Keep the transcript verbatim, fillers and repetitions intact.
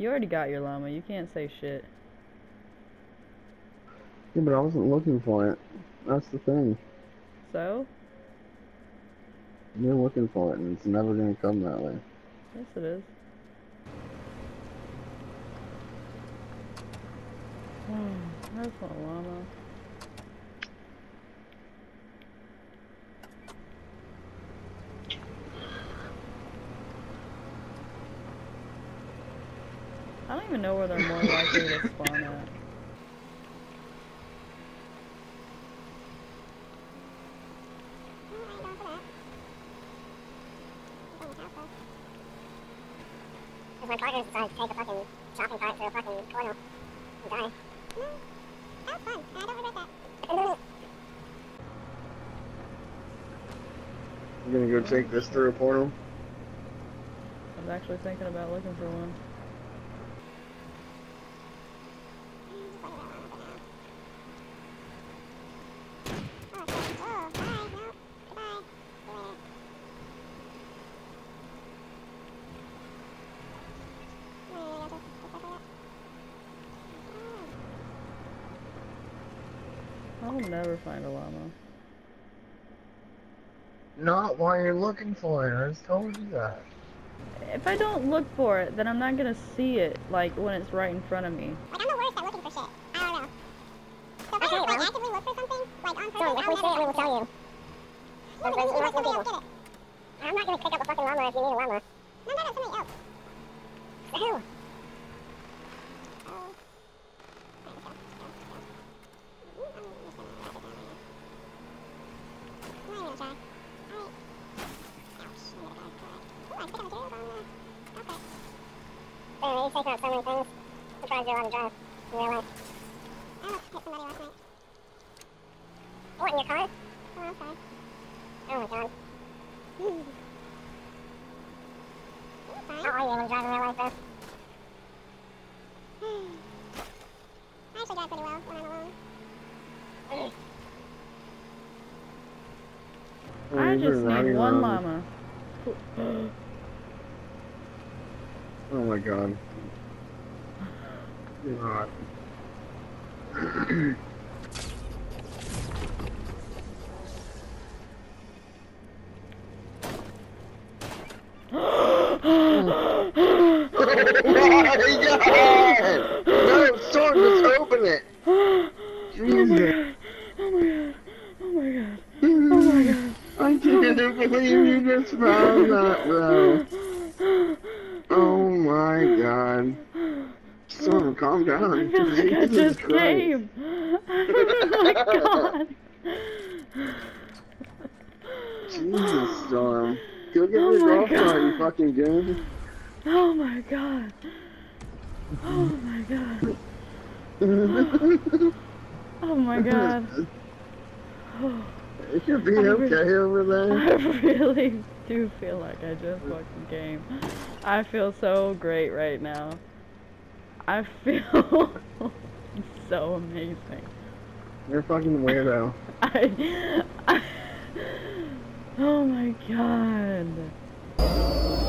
You already got your llama. You can't say shit. Yeah, but I wasn't looking for it. That's the thing. So? You're looking for it, and it's never gonna come that way. Yes, it is. That's not a llama. I don't even know where they're more likely to spawn at. Because my partner decided to take a fucking shopping cart to a fucking portal and die. No, that was fun. I don't regret that. You're gonna go take this through a portal? I was actually thinking about looking for one. I'll never find a llama. Not while you're looking for it. I just told you that. If I don't look for it, then I'm not gonna see it, like, when it's right in front of me. Like, I'm the worst at looking for shit. I don't know. So if I don't, like, actively look for something, like, on purpose, so if we see it, we will tell you. No, but you must somebody else get it. I'm not gonna pick up a fucking llama if you need a llama. No, no, no, somebody else. Who? Anyway, you've taken out so many things. I'm trying to do a lot of drive in real life. I almost hit somebody last night. What, in your car? Oh, I'm sorry. Oh my god. How are you able to drive in real life, though? I actually drive pretty well when I'm alone. I just need one llama. Oh my god. God. No, Storm, just open it! Jesus. Oh my god. Oh my god. Oh my god. I can't believe you just found that, bro. Oh my god. Storm, calm down. I feel like I just came. Oh my god. Jesus, Storm. Go get Oh your my golf cart, God. you fucking goon. Oh my god. Oh my god. Oh my god. Oh, Is your beat I okay really, over there? I really do feel like I just fucking came. I feel so great right now. I feel so amazing. You're a fucking weirdo. I, I, oh my god.